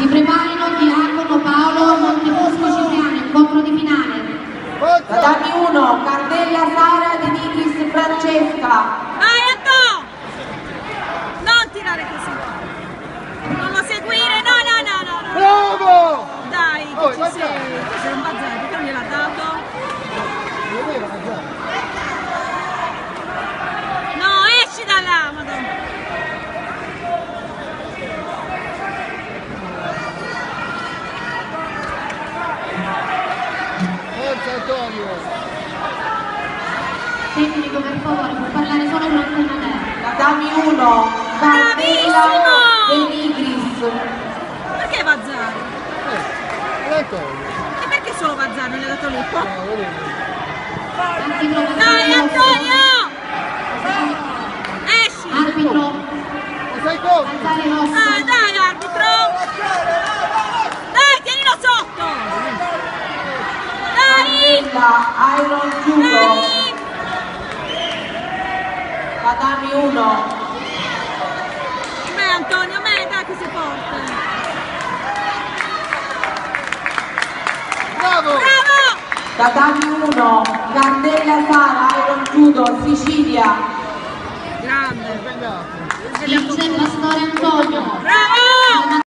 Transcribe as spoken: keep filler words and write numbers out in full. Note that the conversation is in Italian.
Si preparino Diacono Paolo Montefosco Cipriano, incontro di finale. Tatami uno, Cardella Sara De Nigris Francesca. Vai Anto! Non tirare così. Non lo seguire, no, no, no, no. no. Bravo! Dai, che Oh, ci vai, sei. vai. Tu sei un bazzato, perché non gliel'ha dato? No, esci da là, madonna. Forza Antonio! Tecnico, per favore, può parlare solo durante una gara. Tatami uno, Cardella Bravissimo! De Nigris. Perché Vazzaro? Eh, Antonio! E perché solo Vazzaro non gli ha dato lui? No, volevo. Arbitro per Dai Antonio! Esci! Arbitro, Lo sai come? alzare rosso. Ah, dai arbitro! Dai, tienilo sotto! Dai! Cardella Iron Judo. Dai! Tatami uno, Me Antonio, me, dai che sei forte! Bravo! Bravo! Tatami uno, Cardella Sara Iron Judo Sicilia. Grande! Impegnato. Vince Pastore Antonio. Bravo!